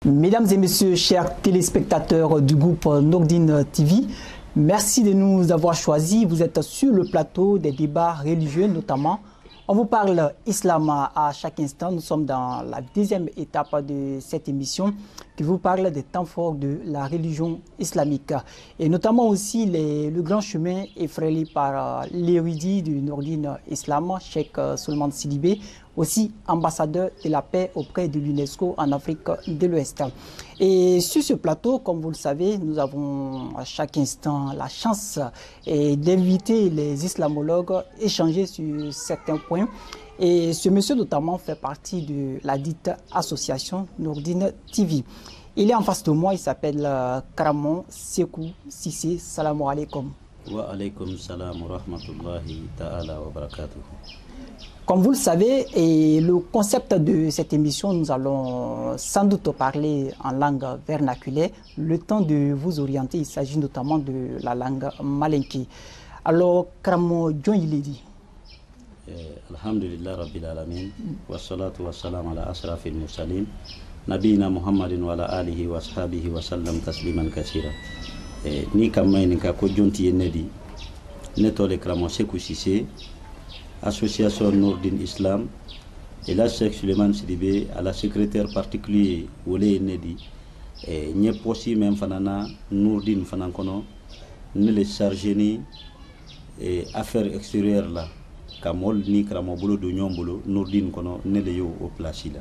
Mesdames et messieurs, chers téléspectateurs du groupe Nourdine TV, merci de nous avoir choisis. Vous êtes sur le plateau des débats religieux notamment. On vous parle islam à chaque instant. Nous sommes dans la deuxième étape de cette émission qui vous parle des temps forts de la religion islamique. Et notamment aussi le grand chemin effrayé par l'érudit du Nourdine Islam, Cheikh Souleymane Sidibé, aussi ambassadeur de la paix auprès de l'UNESCO en Afrique de l'Ouest. Et sur ce plateau, comme vous le savez, nous avons à chaque instant la chance d'inviter les islamologues, échanger sur certains points. Et ce monsieur notamment fait partie de la dite association Nourdine TV. Il est en face de moi, il s'appelle Karamon Sekou Sissé. Salam alaikum. Wa alaikum salam wa rahmatullahi ta'ala wa barakatuh. Comme vous le savez, et le concept de cette émission, nous allons sans doute parler en langue vernaculaire. Le temps de vous orienter, il s'agit notamment de la langue malinké. Alors, Karamo John Yiledi. Alhamdulillah Rabbil Alamin, wa salatu wa salam ala asrafil mursalin, nabina Muhammadin wa ala alihi wa ashabihi wa sallam tasliman kathira. Ni kamay ni ka ko jonti yenedi, netole Karamo Sekou Sissé, Association Nourdine Islam, et là Cheikh Souleymane Sidibé, à la secrétaire particulier Wole Nedi, et n'y est possible même fanana Nourdine Fanankono, ne les chargé ni affaires extérieures là, Kamol ni Kramobolo de Nyombolo, Nourdine Kono, ne les yo au place là.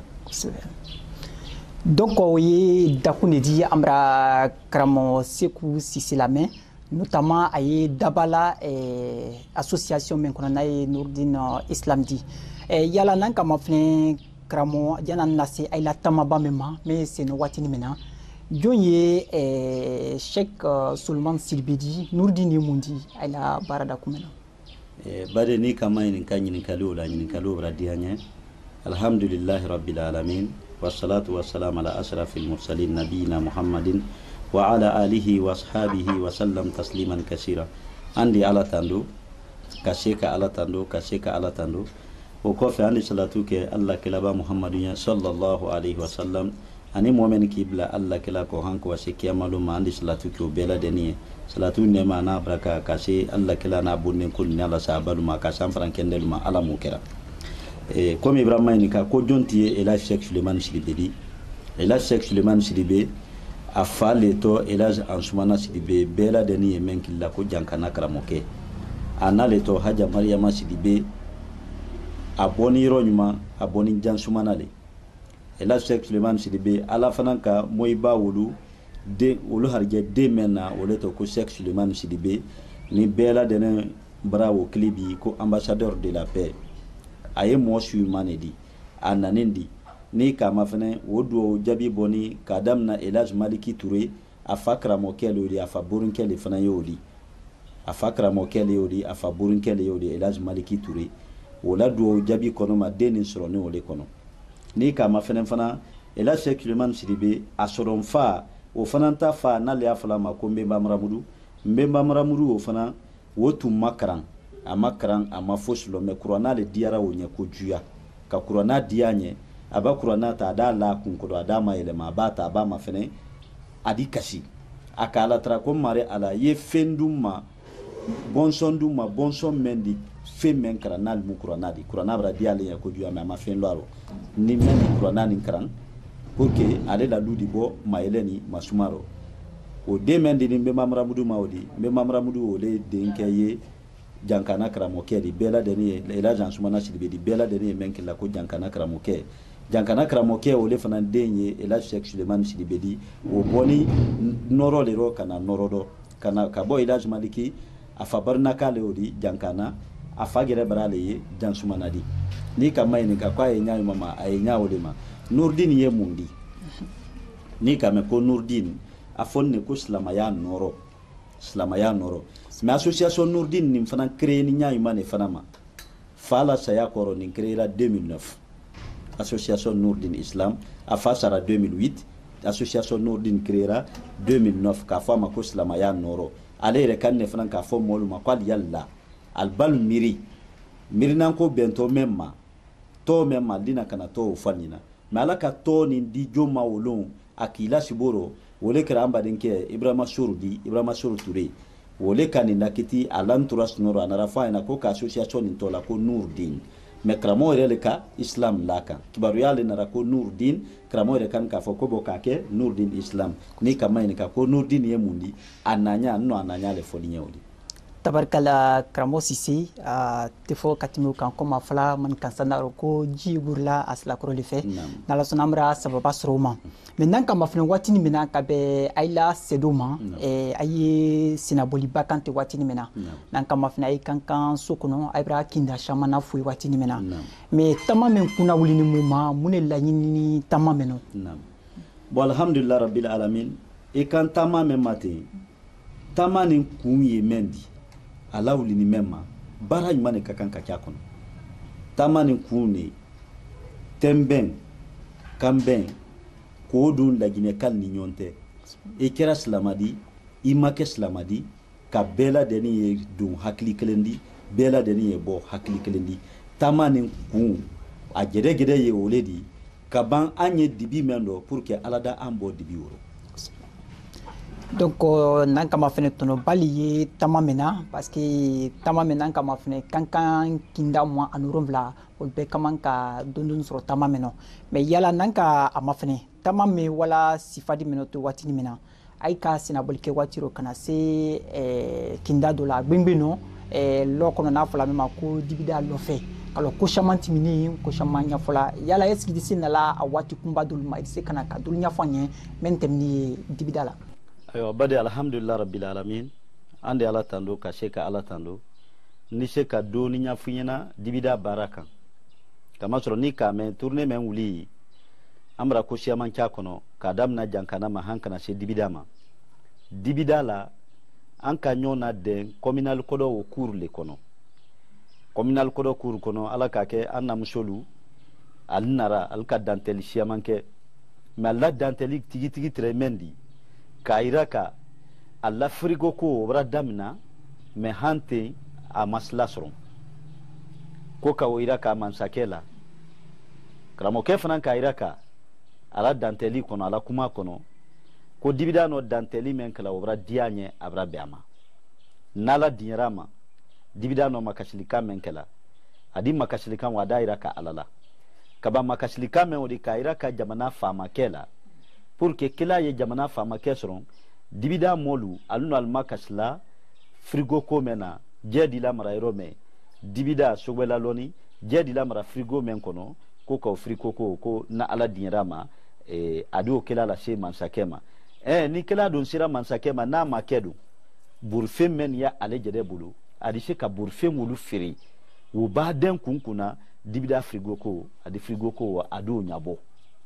Donc, oui, Dakounedi, Amra Kramo Sekou Sissé la main. Notamment à Dabala et association Menkonanaï Nourdine Islam dit. Il y a la langue comme flin Kramo, il y a un nasi, il a tamaba mema, mais c'est no watini mena. Joye Cheikh Souleymane Sidibé Nourdine Mundi, il a barada kumena. Badeni kama ni kalo la ni kalo radianye. Alhamdulillah Rabbil Alamin. Wassalatu wassalam ala asrafil mursalin nabiyina Muhammadin wa ala alihi wa ashabihi wa sallam tasliman kasira. Andi ala tando kaseka ala tando o kofe andi salatu ke Allah kelaba Muhammadin sallallahu alaihi wa sallam ani mu'min kibla Allah kela ko hanko wa sekiya maluma andi salatu ke bela deni salatu ne mana baraka kase Allah kela na bunne kul ni ala sabalu ma ka san frankendel ma ala mukera comme Ibrahima ni ka ko jonti e la Cheikh Souleymane Sidibé e la Cheikh Souleymane Sidibé a fale to Elhadji Ansoumana Sidibé bela deni yemen killa ko jankana karamoke anale to Haja Mariama Sidibé aboni ronyuma aboni Jansoumana le Elhadji Cheikh Souleymane Sidibé ala fananka moyba wulu de wulu harje de mena wole to ko Cheikh Souleymane Sidibé ni bela deni bravo klibi ko ambassadeur de la paix aye mo sumanedi ananendi ni kama fene wodo jabi boni kadam na Elhadji Maliki Touré afakra mokele yodi afaburun kele fana yodi afakra mokele yodi afaburun kele yodi Elhadji Maliki Touré wala do jabi kono ma deni soro ni wole kono ni kama fene fana Elhadji Cheikh Souleymane Sidibé asoron fa o fana ta fa na le afala ma ko mbemba maramudu o fana wotu makran ama foslo me kurana le diara wonya ko juya ka kurana dianye aba kurana ta da la kunkodo adama elema bata aba mafene adi kasi akala tra ko mare ala ye fenduma bonson mendi femen karanal mu kurana di kurana bra diale ya ko juya ma fen laro ni mendi kurana ni kran pour que ale la ludi bo maeleni masumaro o de mendi ni be mamramudu maudi be mamramudu o le denkaye jankana karamoke di bela deni Elhadji Ansoumana Sidibé di bela deni menki la ko jankana karamoke o le fana denye Elhadji Cheikh Souleymane Sidibé di o boni noro le ro kana norodo kana kabo Elhadji Maliki afabarna kale odi jankana afagere barale ye Jansoumana di ni kama ni ka kwa enya mama ayenya o de ma Nourdine ye mundi ni kama ko Nourdine afonne ko islamaya noro mais association Nourdine ni fana créé ni ñaayuma ne fana ma fala saya koro ni créé la 2009 association Nourdine Islam a fasara 2008 association Nourdine créera 2009 ka fama ko islamaya noro ale re kan ne fana ka fo moluma kwal yalla albal miri nan ko bento memma dina kana to fanina mais ala ka to ni di joma wolon akila siboro wole kera ambaden ke Ibrahima Soro Touré wole kanina kiti alantura sonoro anarafa ina ko ka association intola ko Nourdin me kramo rele ka Islam laka kibaru yale nara ko Nourdin kramo re kan ka fo ko boka ke Nourdin Islam ni kama ina ka ko Nourdin ye mundi ananya le foli nyawdi tabarkala kramo sisi tifo katimu kan koma fala man kan sanaro ko jiburla asla ko le fe nala sonamra sababa sroma maintenant kama flen watini mena ka be ayla sedoma ayi sinaboli bakante watini mena nan kama fna ay kankan sokono aybra kinda shamana fu watini mena mais tamamen kuna wulini muma munella nyini tamameno bo alhamdulillah rabbil alamin e kan tamamen mate tamanin kunye mendi alawli ni mema bara nyumane kakanka kyakono tamani kune temben kamben kodun lagine kal ni nyonte e kera slamadi imake slamadi ka bela deni ye dun hakli kelendi bela deni ye bo hakli kelendi tamani kun a gede ye oledi kaban anye dibi mendo pour que alada ambo dibi woro. Donc nan kama fene tono baliye tamamena parce que tamamena kama fene kankan kinda mo anurumbla olbe kaman ka dundun soro tamameno mais yala nan ka amafene tamame wala sifadi menoto watini mena ay ka sinabolike watiro kana se kinda dola gbengbeno lokono na fala mema ko dibida lo fe alors ko shamanti mini ko shamanya fala yala eski disina la awati kumba dulma ise kana ka dulnya fanye mentemni dibida la. Ayo bade alhamdulillah rabbil alamin ande ala tando ka sheka ala tando ni sheka do ni nya funyena dibida baraka kama soro ni ka men tourner men wuli amra ko shiaman kya kono ka damna jankana ma hankana she dibida la an ka nyona de communal kodo o cour le kono communal kodo cour kono ala ka ke anna musolu alnara alka dantel shiaman ke mais la danteli tigi tremendi kairaka alla frigo ko obra damna me hante a maslasron ko ka oiraka mansakela kramo ke fanan kairaka ala danteli kono ala kuma kono ko dibida no danteli men kala obra dianye abra beama nala dinrama dibida no makashilika men kala adi makashilika wa dairaka alala kaba makashilika men odi kairaka jamana fama kela pour que kila ye jamana fama kesron dibida molu alun alma kasla frigo ko mena jedi la mara rome dibida sogwela loni jedi la mara frigo men kono ko ko frigo ko na ala dinrama adu kila la she mansakema ni kila don sira mansakema na makedu burfe men ya ale jede bulu adi she ka burfe mulu firi wo ba den kunkuna dibida frigo ko adi frigo ko adu nyabo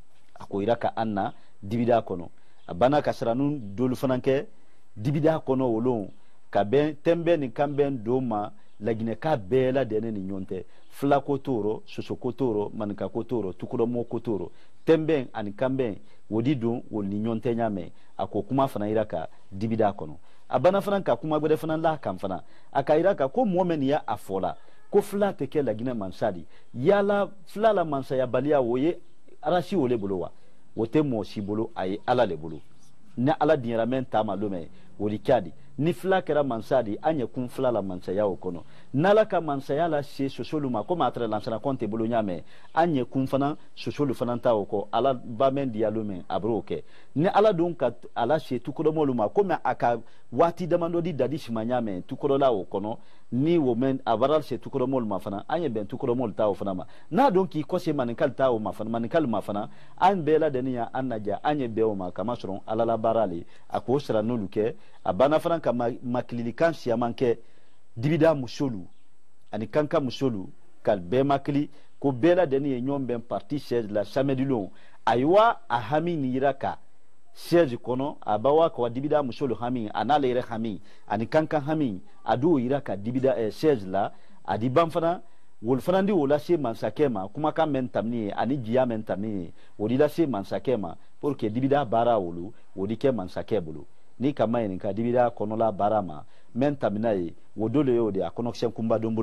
ako iraka anna dibida kono abana kasranun dolu fananke dibida kono wolon ka ben tembe ni kamben doma lagine ka bela dene ni nyonte fla kotoro soso kotoro manka kotoro tukuro mo kotoro tembe ani kamben wodi don wol ni nyonte nyame ako kuma fana iraka dibida kono abana fananka kuma gbede fanan la kam fana aka iraka ko momen ya afola ko fla teke lagine mansadi yala fla la mansa ya balia woye arashi wole bolowa wote mo sibolo ay ala le bolo na ala dinra men tama lume wodi kadi ni fla kera mansadi anye kun fla la mansaya okono nala ka mansaya la she sosoluma ko matra lansana konte bolo nyame anye kun fana sosolu fana ta oko ala ba men dialume abroke ni ala don ka ala she tukodo moluma ko me aka wati damando di dadi shimanyame tukodo la okono ni wo men avaral she tukodo moluma fana anye ben tukodo mol ta o fana ma na don ki ko she manikal ta o ma fana manikal ma fana an bela deniya annaja anye bewo ma kama soron ala la barali ako sra noluke abana fana ka makililikan siamanke dibida musolu ani kanka musolu kal be makili ko bela deni nyom ben parti siège la chamedulon aywa ahami ni iraka siège kono abawa ko dibida musolu hami anale ire hami ani kanka hami adu iraka dibida siège la adi bamfana wol fanandi wala se mansakema kuma ka men tamni ani jiya men tamni wodi la se mansakema pour que dibida bara wolu wodi ke mansakebulu ni kama yin ka dibida kono la barama men taminaye wodole yo de a connection kumba domboloma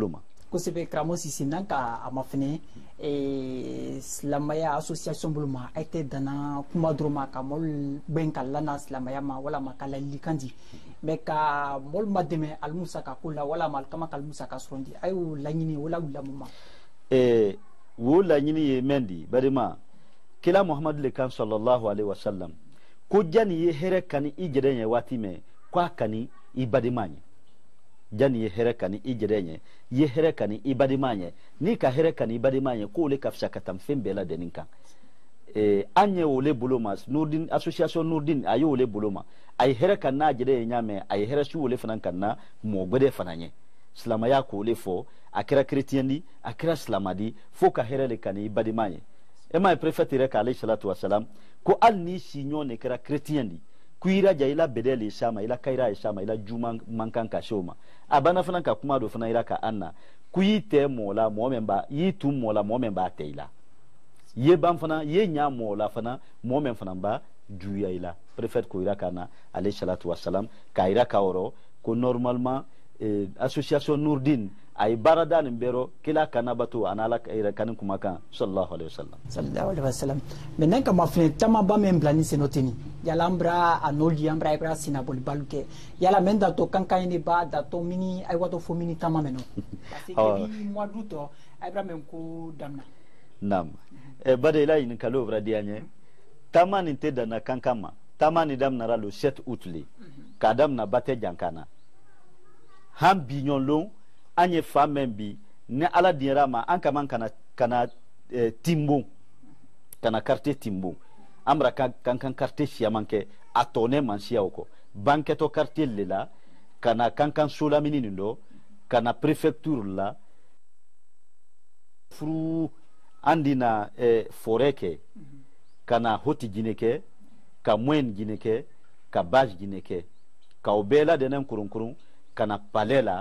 kosebe kramo sisi nanka amafene silamaya association buluma aite dana kuma droma ka mol benka lana silamaya ma wala makala likandi me ka mol mademe al musa ka kula wala mal kama kal musa ka sondi ayu lanyini wala ulamuma wo lanyini ye mendi barima kila muhammad le kan sallallahu alaihi wasallam ko jani ye here kani ijedenye wati me kwa kani ibadimanye jani ye here kani ijedenye ye here kani ibadimanye ni ka here kani ibadimanye ko le kafsha katam fembela deninka anye ole buloma nurdin association nurdin ayo ole buloma ay here kan na jede nyame ay here su ole fanan kan na mo gbede fananye slama ya ko le fo akira chrétiendi akira slamadi fo ka here le kani ibadimanye ema prefetire ka alayhi salatu wassalam ko alni sinyo ne kira chrétiendi kuira jaila bedeli shama ila kaira shama ila juma mankan ka shoma abana fana ka kuma do fana ira ka anna kuyite mola momemba yitu mola momemba teila ye ban fana ye nya mola fana momen fana ba juya ila prefet ko ira kana alayhi salatu wassalam ka ira ka oro ko normalement association Nourdine ay baradan mbero kila kana batu anala ira kanin kuma kan sallallahu alaihi wasallam menen ka mafne tama ba men blani senoteni yala ambra anoli ambra ibra sinabol baluke yala men da to kankan ni ba da to mini ay wato fo mini tama meno parce que bi mois d'août ibra men ko damna nam bade ila in kalo bra dianye tama ni te dana kankama tama ni damna ra le 7 août li ka damna bate jankana ham bignon long anye famembi ne ala dirama an kaman kana timbo kana carte timbo amra kan carte siamanke atone mansia oko banketo carte lela kana kan sola minini ndo kana prefecture la fru andina foreke kana hoti gineke ka mwen gineke ka baj gineke ka obela denen kurun kana palela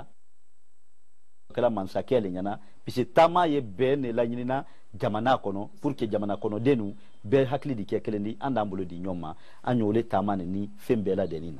kala mansakele nyana pisi tama ye be ne la nyina jamana kono pour que jamana kono denu be hakli di kekelendi andambulo di nyoma anyole tama ni fembela denina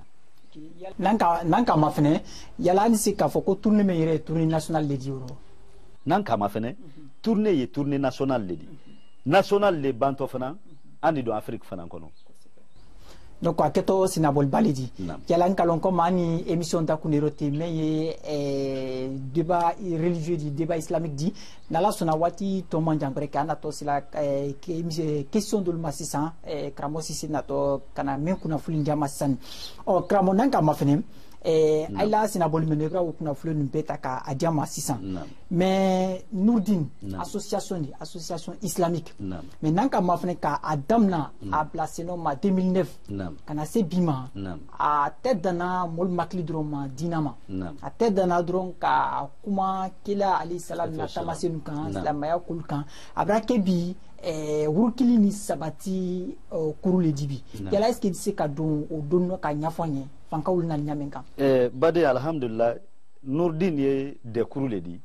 nanka mafene yala ni sika foko tourner me yere tourner national le diuro nanka mafene tourner ye tourner national le di national le banto fana andi do afrique fana kono donc aketo sinabol balidi yala nkalon ko mani émission ta kuniroti mais débat religieux di débat islamique di nala sona wati to manjangre kana to sila question de masisa kramo sisi na to kana men kuna fulin jama san o kramo nanka mafene ayla sinabol menebra kuna fulin beta ka ajama sisan mais Nourdine association islamique mais nanka mafene ka adamna a placé no ma 2009 kana se bima a tête dana mol makli droma dinama a tête dana dron ka kuma kila ali salam na tamasen kan islamaya kulkan abrake bi wurkili ni sabati kurule dibi yala est-ce que c'est ka don o donno ka nyafanye fanka wulna nyamenka bade alhamdulillah Nourdine ye de kurule di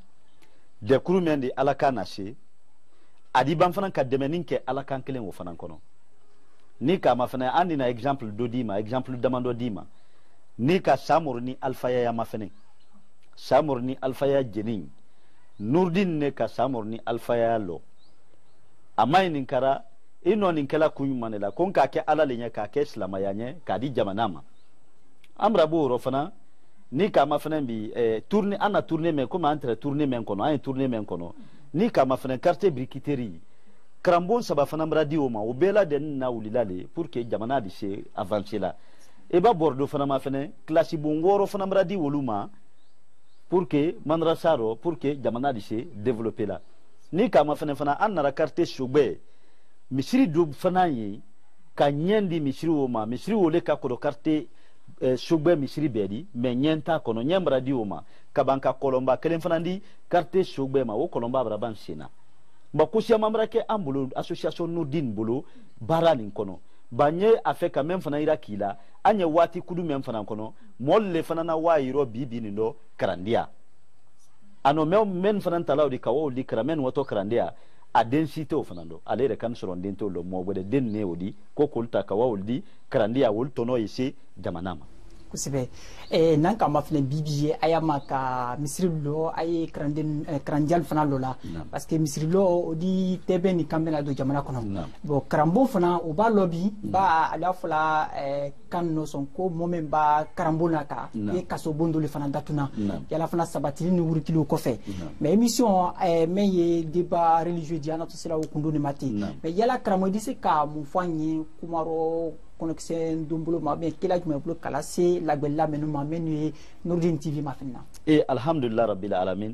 de kuru mendi alaka na she adi ban fana ka demenin ke alaka kelen wo fana kono ni ka ma fana andi na exemple do dima exemple damando dima ni ka samur ni alfaya ya ma fana samur ni alfaya jenin Nourdine ne ka samur ni alfaya lo amay nin kara ino nin kala kunyumane la kon ka ke alale nya ka ke islamaya nya ka di jamanama amra bo ro fana ni ka ma fana bi tourner ana tourner men comme entre tourner men kono ay tourner men kono ni ka ma fana carte briqueterie krambon saba fana mradi o ma o bela den na ulilale pour que jamana di se avancer la e ba bordo fana ma fana classe bongoro fana mradi woluma pour que mandrasaro pour que jamana di se développer la ni ka ma fana anara carte shugbe misiri do fana yi ka nyendi misiri o ma misiri o le ka ko carte shugbe misiri bedi me nyenta kono nyembra di o ma kabanka kolomba kelen fana ndi carte shugbe ma o kolomba braban sina ba kusia mamra ke ambulo association Nourdine bolo barani kono banye afeka même fana ira kila anye wati kudu même fana kono molle fana na wairo bibi ni ndo karandia ano men fana talaw di kawo di kramen wato karandia a densité o fana ndo ale kan soron dento lo mo bode den ne odi ko kolta kawo di karandia wol tono yisi jamanama kosɛbɛ n'an ka ma fɛnɛ bibi ye a y'a ma ka misiri lɔ a ye karandial fana lɔ la parce que misiri lɔ o di tɛbɛn ni kan bɛna don jamana kɔnɔ bon karambo fana o b'a lɔ bi ba ale y'a fɔla kan nɔ sɔn ko mɔɔ min b'a karambo na ka ye kaso bon dɔ le fana datuna yala fana sabatili ni wurukiliw kɔfɛ mais émission min ye débat religieux di an na to sera o kundo ni ma ten mais yala karamɔgɔ i bɛ se ka mun fɔ an ye kumarɔ connexion dombolo ma bien kila jumɛn bolo kala se lagbella menu ma menu Nurdin TV ma finna alhamdulillah rabbil alamin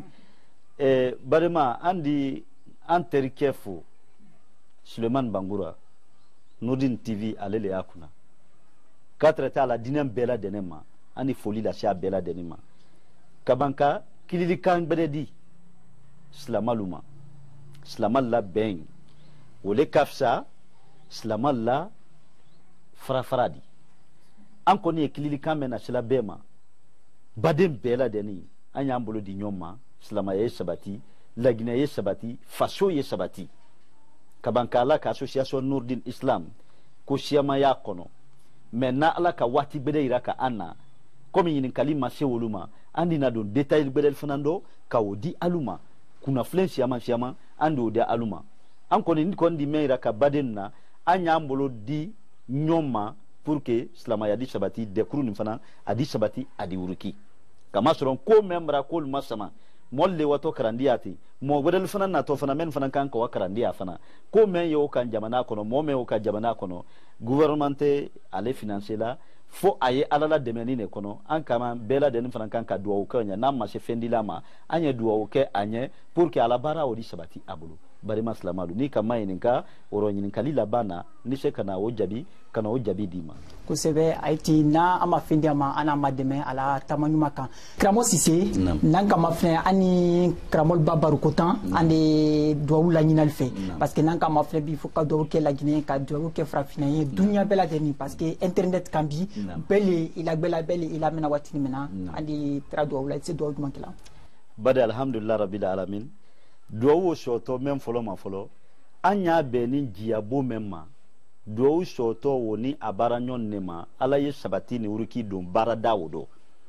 barema andi anteri kefo Suleiman Bangura Nurdin TV alele yakuna katra ta la dinem bela denema ani foli la sha bela denema kabanka kilili kan bededi islamaluma islamalla ben wole kafsa islamalla farafaradi an kɔni ye kilili kan mɛn na sila bɛɛ ma baden bɛɛ la deni an y'an bolo di ɲɔgɔn ma silamaya ye sabati laginɛ ye sabati faso ye sabati kabanka ala ka association Nurdin Islam ko siyamaya kɔnɔ mɛ na ala ka waati bɛɛ yira ka an na komi ɲininkali ma se olu ma an dina don détail bɛɛ fana dɔ ka o di alu ma kunnafilɛ siyama an d'o di alu ma an kɔni ni kɔni di mɛn yira ka baden na an y'an bolo di nyoma pour que silamaya di sabati dekuru ni fana adi sabati adi wuruki kama soron ko membra ko masama molle wato karandiati mo wedel fana na to fana men fana kan ko karandia fana ko men yo kan jamana kono mo men yo kan jamana kono gouvernementé ale financer la fo aye alala demeni ne kono an kama bela den fana kan ka duwa ko nya na ma se fendila ma anya duwa ke anye pour que ala bara odi sabati abulu bari maslamalu ni kama yininka oro yinikali labana ni se kana o jabi dima kosɛbɛ aiti na ama fendi ama ana ma dɛmɛ ala tamanyuma kan kramo sise nan kama fɛn ani kramol babaru kotan ani duwawu la ɲinali fɛ parce que nan kama fɛn bi fo ka duwawu kɛ laginɛ ka duwawu kɛ farafina ye dunya bɛɛ lajɛlen parce que internet kan bi bɛɛ ila gbɛla bɛɛ ila mena watini mena ani tara duwawu la se duwawu juma kila bade alhamdulillah rabbil alamin duwawu soto men folo ma folo anya be ni jiabo memma duwawu soto woni abara nyon nema ala ye sabati ni uruki don barada wodo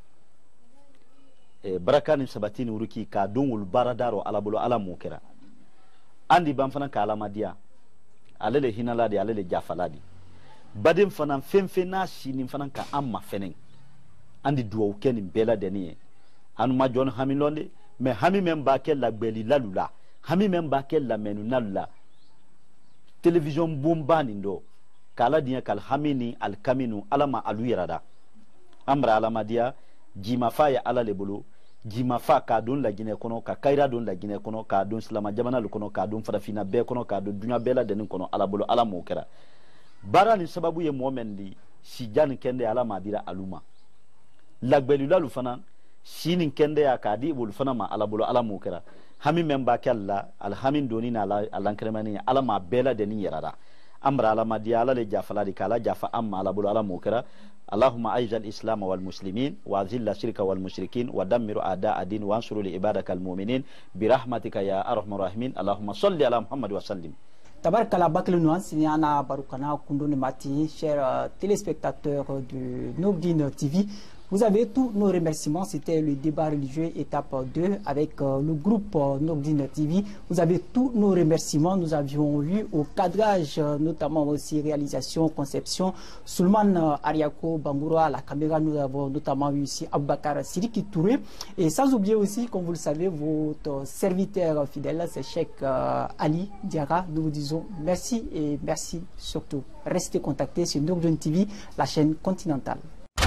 baraka ni sabati ni uruki ka don wul baradaro ala bolo ala mukera andi ban fana ka ala madia alele hinala di alele jafaladi badim fana femfe na sini fana ka amma fenen andi duwawu ken bela deniye anu ma jon hamilonde mais hami men ba ke la gbeli lalula hami men ba ke la menu nalula television bomba nindo kala diya kal hamini al kaminu alama alu yarada amra alama dia jima fa ya ala lebulu jima fa ka don la gine kono ka kaira don la gine kono ka don islama jamana lu kono ka don farafina be kono ka don dunya bela den kono ala bulu ala mo kera bara ni sababu ye momendi si jan kende alama dira aluma la gbeli lalu fana sinin kende ya ka di bul fana ma ala bulu ala mo kera hami memba kella alhamin doni na ala kremani ala ma bela deni yarada amra ala madia ala le jafala di kala jafa amma ala bulu ala mukera allahumma aizal islam wal muslimin wa azilla shirka wal mushrikin wa dammiru a'da ad-din wa ansuru li ibadakal mu'minin bi rahmatika ya arhamar rahimin allahumma salli ala muhammad wa sallim tabarkala bakle nuance ni ana barukana kundoni mati chers téléspectateurs de Nurdin TV. Vous avez tous nos remerciements. C'était le débat religieux étape 2 avec le groupe Nurdin TV. Vous avez tous nos remerciements. Nous avions eu au cadrage, notamment aussi réalisation, conception, Sulman Ariako Bangoura à la caméra. Nous avons notamment eu ici Aboubakar Sidiki Touré. Et sans oublier aussi, comme vous le savez, votre serviteur fidèle, c'est Cheikh Ali Diara. Nous vous disons merci et merci surtout. Restez contactés sur Nurdin TV, la chaîne continentale.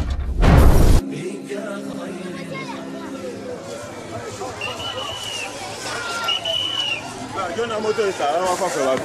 Una moto de esta, vamos a hacer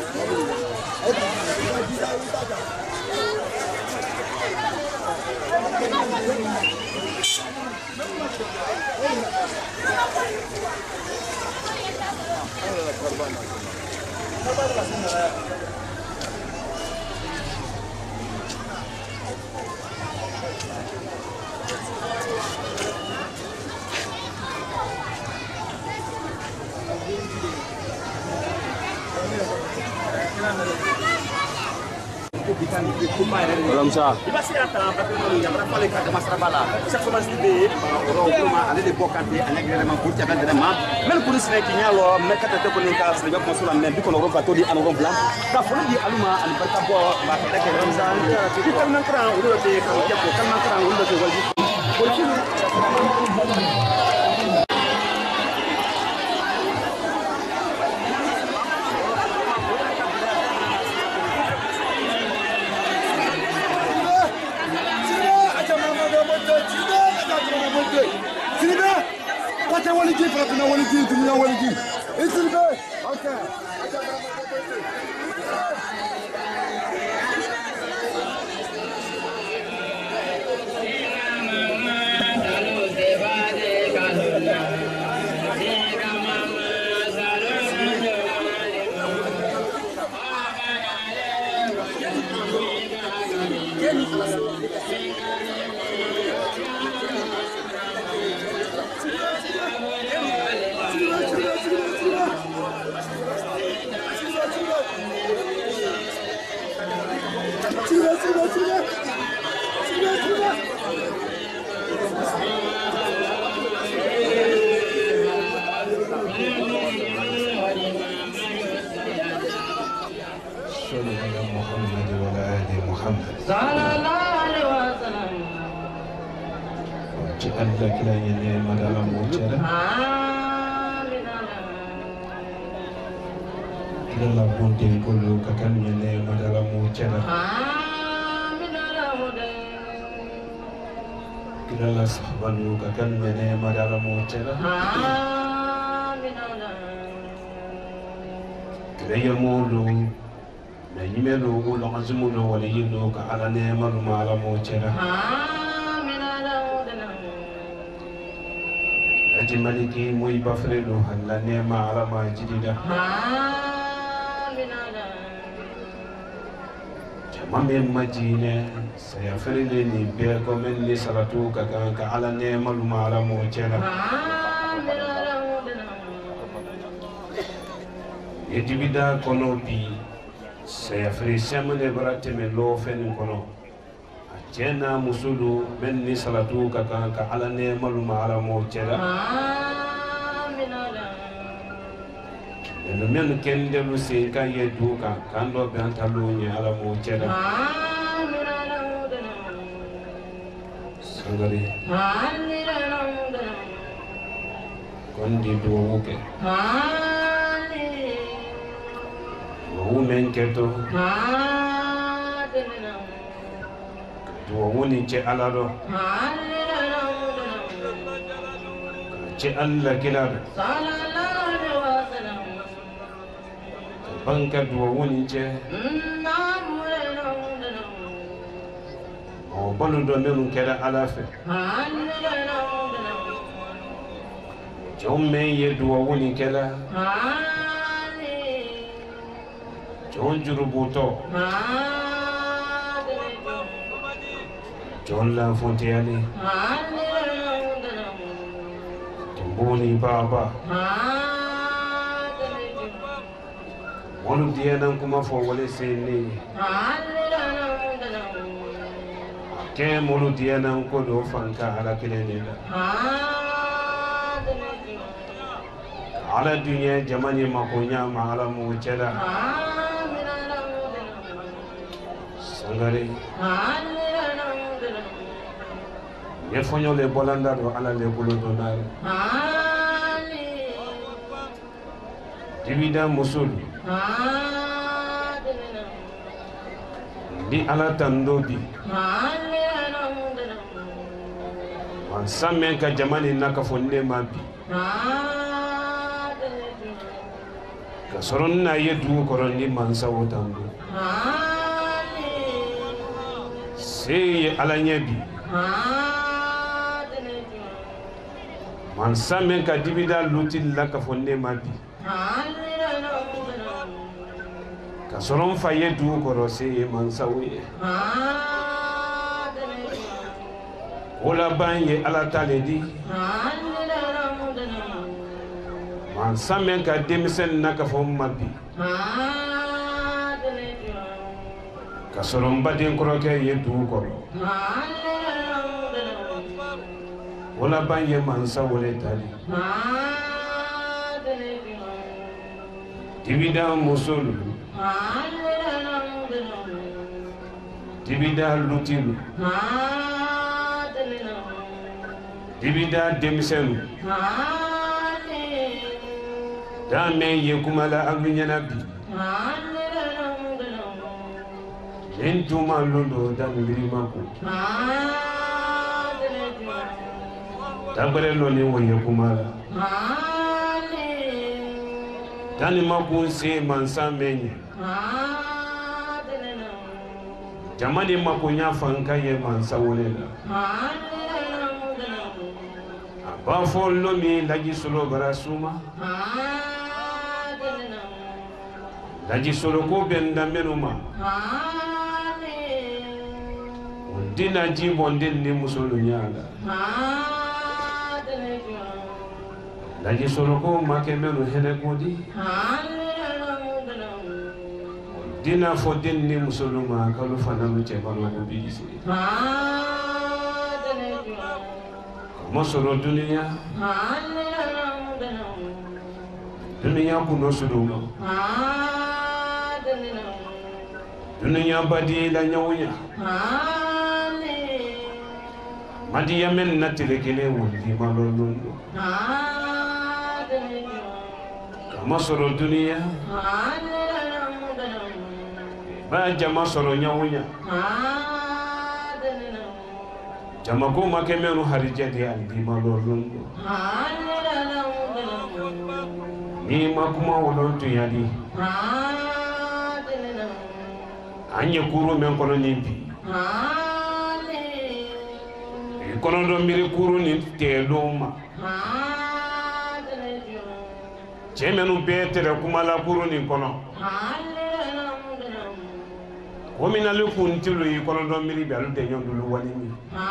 Comme ça. Il va se faire un peu de il va falloir que ça va là. Chaque fois que je aller de bocanté en agrément pour tirer vraiment. Même pour les qui n'y a pas, mais quand tu connais qu'à se faire sur la même, qu'on aura pas tout dit en rond blanc. La folie dit Aluma, en fait, à boire, va faire que Ramzan. Tu peux même prendre un rouleau de calme, un rouleau de Waldi. la bonté kolo kakan yene madala mo chela kila la sahbalu kakan yene madala mo chela kila yamulu na yimelo ulo azumulo wala yino ka ala ne malu mala mo chela ati maliki moy bafrelo halla ne ma ala ma jidida mame majine saya ferinde ni be ko men ni salatu ka ala ne maluma ala mo chela edibida kono bi saya feri semene barate me lo fen kono jena musulu men ni salatu ka ala ne maluma ala mo chela le men kende lu se ka yedu ka kando be antalo ni ala mo chela sangari kondi do woke wo men keto do woni che ala do che alla kilado banka duwa woni je o banu do menu keda ala fe jomme ye duwa woni keda jon jurubuto jon la fontiani timboni baba wonu diyanan kuma fo wale sene ke monu diyanan ko do fanka ala kilene la ala dunya jamani makonya ma ala mu chela sangare ye fonyo le bolanda do ala le bolo do nar dibida musul di ala tandobi wan samen ka jamani naka fonde mabi ka soron na yedu koron ni mansa wotango sey ala nyebi man samen ka dibida lutil laka fonde mabi ka soron faye du koro se mansawe wala banye ala taledi man samen ka demisen naka fo mabi kasoron baden koroke ye du koro wala banye mansa wole tali dibida musulu dibida lutilu dibida demisenu dame ye kumala agunyana bi entuma londo dan birimako tabare lo ni woye kumala dan makun se mansa menye jamani makunya fanka ye mansa wolela ba follo mi laji solo barasuma laji solo ko benda menuma dina jibon din ni musulu nyaga laji solo ko make menu hene kodi dina fo din ni musulu ma kalu fana mu che balo ko bisi musulu dunia dunia kuno suduma dunia badi la nyawnya madi yamen natile kele wudi malolun kama soro dunia ba jama soro nyawnya jama ko makemenu harijadi andi malolun ni makuma wolontu yadi anye kuru men kono nimpi kono do miri kuru ni teloma chemenu betere kumala kuru ni kono womina le kuntilu yi kono do miri be alude nyondulu walimi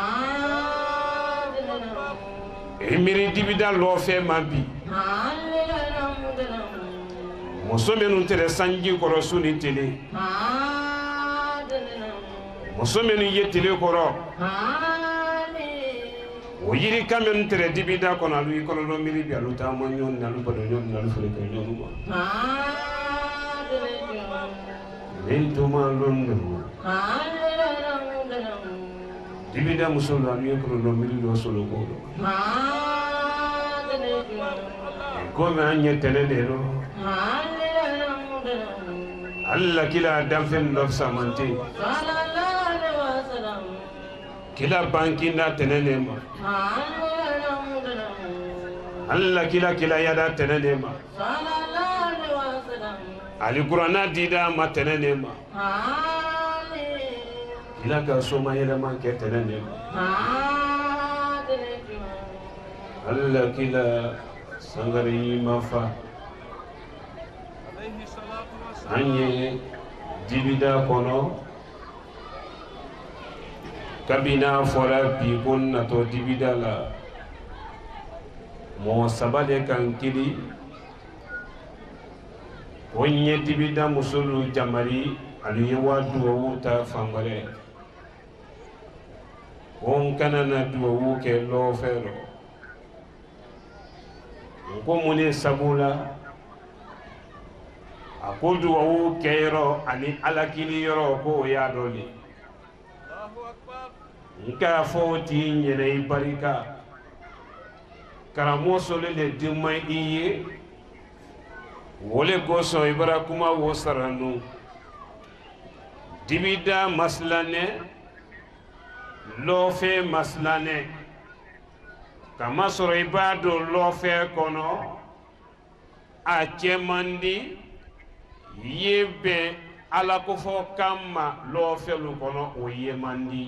miri dibida lo fe mabi musomenu tere sanji koro suni tele musomenu yetele koro o yiri kamen tere dibida kono alu kono do miri bi alu ta mo nyon nalu bodo nyon nalu fele ko nyon mo lentuma londo dibida musolo alu kono do miri do solo ko ko ma nyetele lero Allah kila damfen lof samante kila banki na tenenema Allah kila yada tenenema ali qur'ana dida ma tenenema kila ka soma yela man ke tenenema Allah kila sangari mafa anye dibida kono kabina fora bi konna to dibida la mo sabale kan kili wonye dibida musulu jamari aliye wadu wuta fangare won kanana duwo ke lo fero ko mune sabula akodu wo keiro ani alakili yoro ko ya doli nka foti nyene barika karamo sole le dimay iye wole goso ibara kuma wo saranu dibida maslane lofe maslane kama soro ibado lofe kono a chemandi yebe ala ko fo kama lofelu kono o yemandi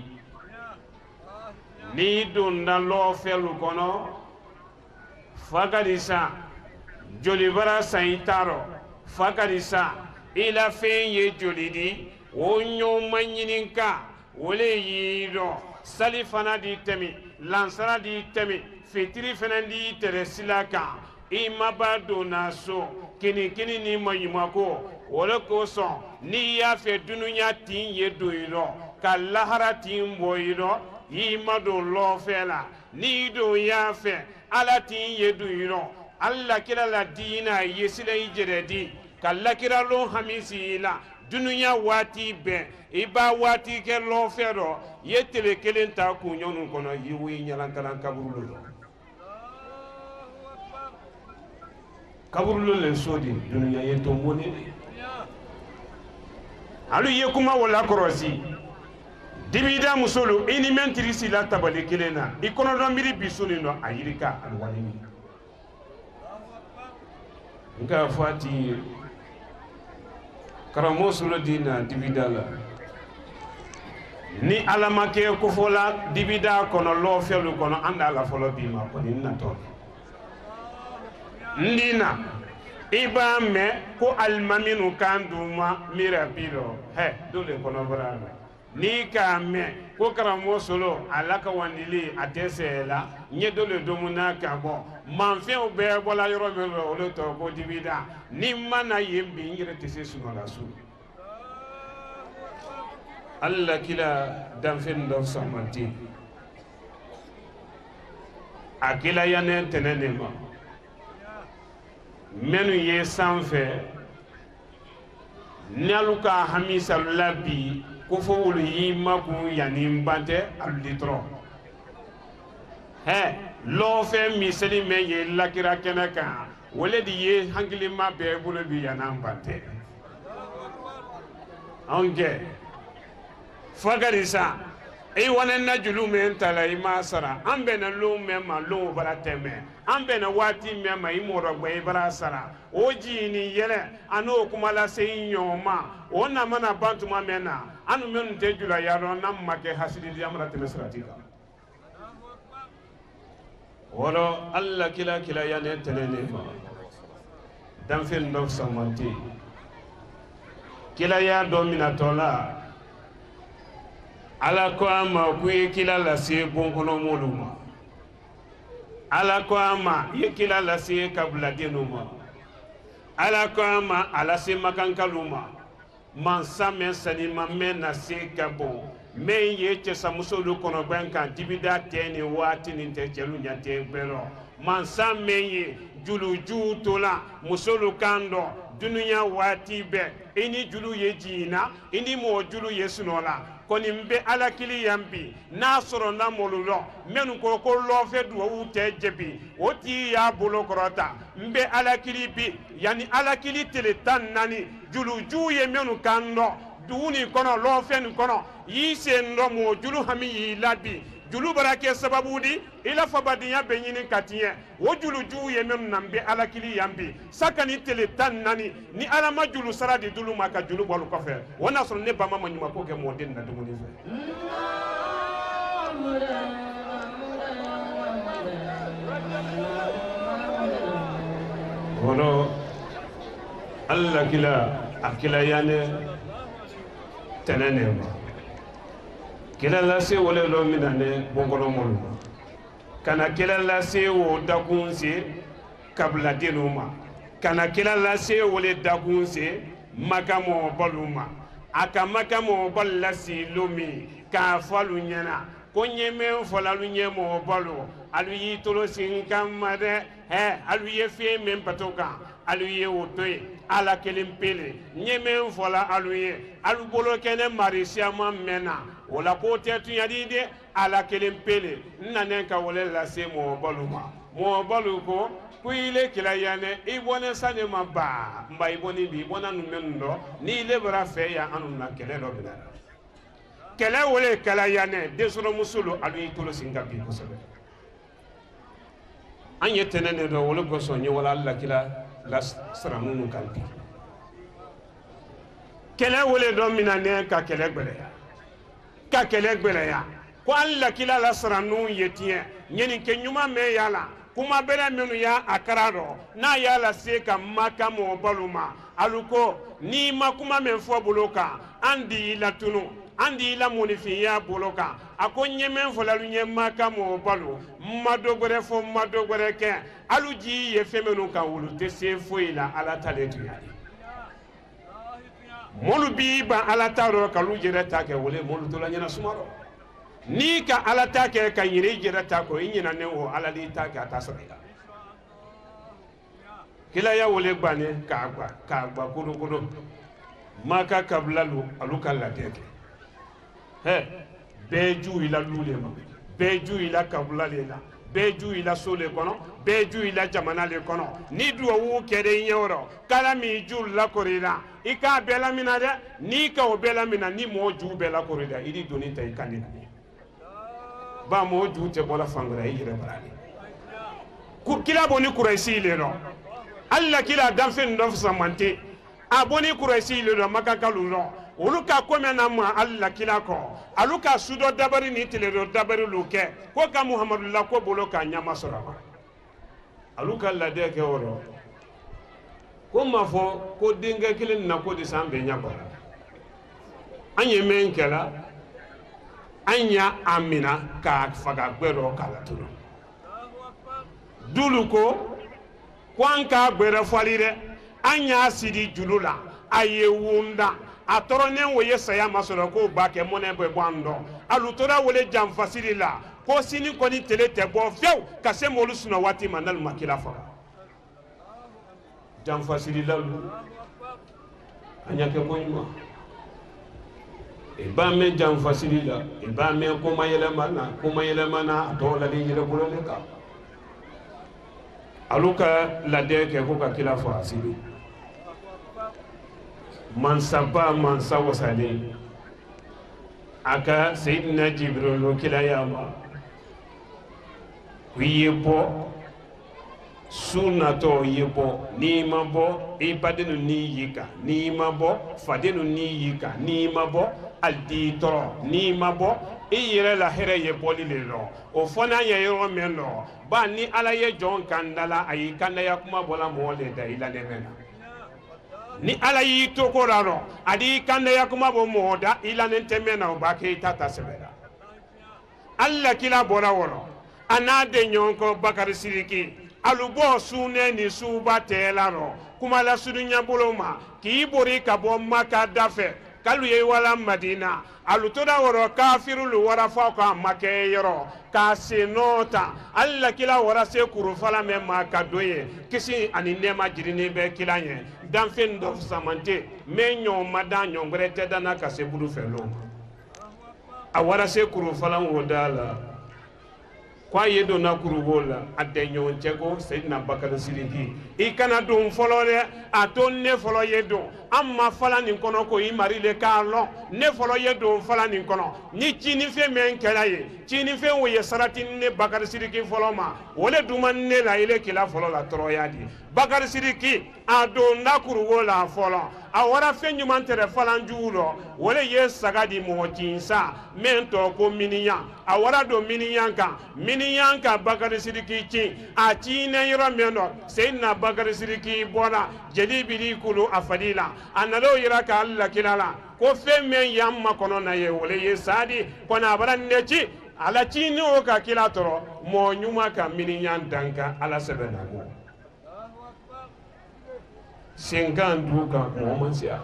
ni dunda lofelu kono fagadisa joli bara saitaro fagadisa ila fen ye jolidi o nyoma nyininka wole yido salifana di temi lansara di temi fitiri fana di tere silaka imaba donna so kini ni mayimako wala ko son ni ya fe dununya tin ye doyiro ka lahara tin boyiro imado lo fela ni do ya fe ala tin ye doyiro alla kila la dina yesila ijredi kala kira lo hamisi la dununya wati be iba wati ke lo fero yetele kelen ta ku nyonu kono yiwi nyalan kalan kaburu kaburu le sodi dununya yeto moni alu ye kuma wala korosi dibida musolo ini mentrisi la tabale kelena ikono do miri bisuni no ayirika alwalini nga fati karamo solo dina dibida la ni alamake ko fola dibida kono lo felu kono anda la folo bima ko ni nato ndina iba me ko almaminu kanduma mirabilo he dole kono brana ni ka me ko karamo solo alaka wandili atesela nye dole domuna ka bo manfe o be bola yoro me lo to ko dibida ni mana yembi ngire tese suno la su alla kila danfen do samanti akila yane tenene ma menu ye sanfe naluka hamisa labi ko fo wulu yima ku yani mbante aliditro he lo fe miseli me ye lakira kenaka wole di ye hangili ma be bulu bi yana mbante onge fagarisa e wana na julu men tala ima sara ambe na lo me ma lo bara teme ambe na wati me ma imoro gbe bara sara oji ni yele ano kuma la se nyoma ona mana bantu ma mena anu men te jula yaro nam make hasidi di amra te mesratika woro alla kila ya ne tenene ma dan fel ndo samanti kila ya dominatola ala ko ama ku kila la se bonkono moluma ala ko ama kila la se kabla denuma ala ko ama ala se makankaluma man samen sanima men na se kabo men ye che samusolu kono banka dibida teni wati ni te jelu nyate belo man samen ye julu jutola musolu kando dununya wati be ini julu ye jina ini mo julu yesunola koni mbe alakili yambi nasoro na molulo menu ko lo fe do ute jebi oti ya bolo korota mbe alakili bi yani alakili tele tan nani julu juye menu kando duuni kono lo fe ni kono yise ndo mo julu hami yi labi julu barake sababudi ila fabadiya benyini katiye wo julu juye menu nambe alakili yambi sakani tele tan nani ni alama julu saradi dulu maka julu bolu kofe wona so ne bama mo nyuma ko ke mo den na dumuni fe wono alla kila akila yane tenene ma kila la se wole lo minane bongono molu kana kila la se wo dakunse kabla denuma kana kila la se wole dakunse makamo baluma aka makamo ballasi lomi ka falu nyana ko nyeme folalu nyemo balu alu yi tolo sinkamade he alu ye fe men patoka alu ye otoy ala kelempele nyeme fola alu ye alu bolo kene marisia mena wala ko tetu yadide ala kelempele nanen ka wala la se mo baluma mo balu ko kuile kila yane ibone sane maba mba iboni bi bona numendo ni lebra fe ya anu na kele do bila kele wole kala yane desoro musulu alu tolo singabi ko sebe anye tenene do wole go so nyi wala alla kila la sramunu kanti kele wole do minane ka kele gbele ya ko alla kila la sranu yetie nyeni ke nyuma me yala kuma bere menu ya akararo na ya la se ka maka mo baluma aluko ni makuma men fo boloka andi la tunu andi la monifiya boloka akonye men fo la lunye maka mo balu madogore fo madogore ke aluji ye femenu ka wulu te se fo ila ala taletu ya molu bi ba ala taro ka lu jere ta ke wole molu to la nyana sumaro ni ka ala ta ke ka yire jere ta ko yinyina ne wo ala li ta ke ata sara kila ya wole gbane ka gba kudu maka kablalu aluka la teke he beju ila lule ma beju ila kabla le la beju ila sole kono beju ila jamana le kono ni duwa wu kede nyoro kala mi jul la korida ika bela mina de ni ka o bela mina ni mo ju bela korida idi doni tay kanina ba mo ju te bola fangra yire barani ku kila boni kuraisi le no alla kila danfen ndof samante aboni kuraisi le no makakalu no uluka komena ma alla kila ko aluka sudo dabari ni tele do dabari luke ko ka muhammadullah ko bolo ka nyama sorama aluka la de ke oro ko ma fo ko dinga kilin na ko di sambe nyaba anye men kala anya amina ka faga gbero kala tuno duluko kwanka gbere falire anya sidi julula aye wunda atoronen wo yesaya masoro ko ba ke mone be bwando alutora wole jamfasiri la ko sini ko ni tele te bo few ka se molu suna wati manal makila fa jamfasiri la anya ke ko nyuma e ba me jamfasiri la e ba me ko mayele mana to la ni yele bulo le ka aluka la de ke ko ka kila fa asiri mansaba mansa wasale aka sayyidina jibril kila yama wiyebo sunato yebo ni mabo ibadenu ni yika ni mabo fadenu ni yika ni mabo alditoro ni mabo iyere la here ye boli le lo o fona ye yoro men lo ba ni ala ye jon kandala ayi kanda ya kuma bola mo le da ila ne mena ni ala yi to ko raro adi kanda ya kuma bo mo da ila ne temena o ba ke tata sebera alla kila bora woro anade nyonko bakar siriki alubo sune ni suba telaro kuma la sudunya boloma ki bori ka bo maka dafe kalu ye wala madina alutoda woro kafiru wara fa ka make yoro ka senota alla kila wara se kuru fala me maka doye kisi ani nema jirine be kilanye dan fen do samante me nyo madan nyo grete dana ka se buru felo a wara se kuru fala wodala kwa yedo na kuru wola adenyo nchego sayyidina bakar siliki ikana dum folore atonne folo yedo amma fala nin kono ko imari le kalo ne folo yedo fala nin kono ni chini fe men kelaye chini fe wo yesarati ne bakar siliki folo ma wole duman ne la ile kila folo la toroyadi bakar siliki ado na kuru wola folo awara fe nyuman tere fala njulo wole yesagadi mo tinsa mento ko miniya awara do miniyanka bakar sidiki ci a ci ne yoro meno sayyidina bakar sidiki bona jadi biri kulu afadila analo yira ka alla kilala ko fe men yamma kono na ye wole ye sadi kona baran ne ci ala ci ni o ka kila toro mo nyuma ka miniyan danka ala sebena go sengan duka mo mansia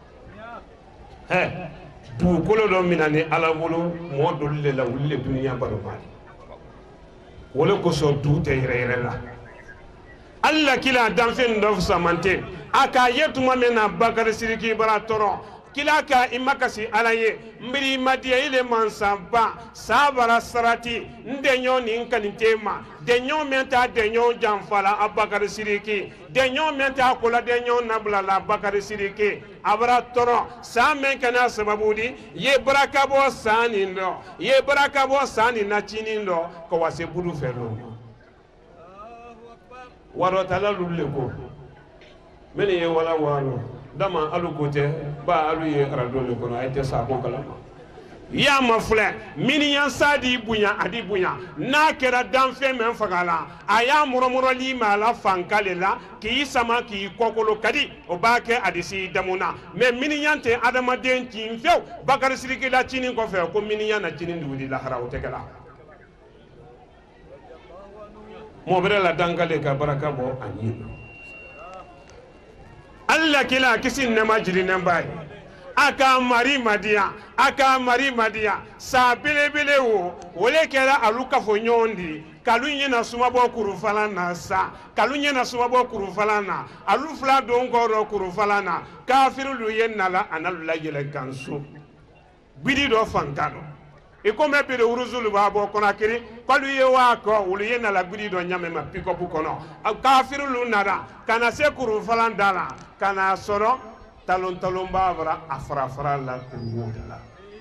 du kolo do minani ala wolo mo dolle la wulle duniya baro mali wala ko so du te yere la alla kila danfen do samante aka yetuma mena bakar siriki bara toro kila ka imakasi alaye mbiri madiya ile mansamba sabara sarati ndenyo ni nkanitema denyo menta denyo jamfala abakar siriki denyo menta kola denyo nabla la bakar siriki abara toro samen kana sababudi ye baraka bo sani ndo ye baraka bo sani na chini ndo ko wase bulu felo waro tala lulle ko meni ye wala waro dama alu kote ba alu ye radole kono ayte sa ko kala ya mafle miniyan sadi bunya adi bunya na kera danfe men fagala aya muromuro li mala fankalela ki sama ki kokolo kadi o bake adisi damuna me miniyan te adama den kin few bakar siriki la chini ko fe ko miniyan na chini ndudi la haraw tekela mo bere la dangale ka baraka bo anyi alla kila kisin na majiri nan bai aka mari madia sa belebele wo wole kera aluka fo nyondi kalunye na sumabo kurufala na sa kalunye na sumabo kurufala na alufla dongoro kurufala na kafiru luyenna la analula yele kansu bidi do fankano e comme be de uruzulu babo konakiri kalu ye wa ko luyenna la bidi do nyame ma pick up kono kafiru lunara kana se kurufala ndala kana soro talon babra afra la kuwodala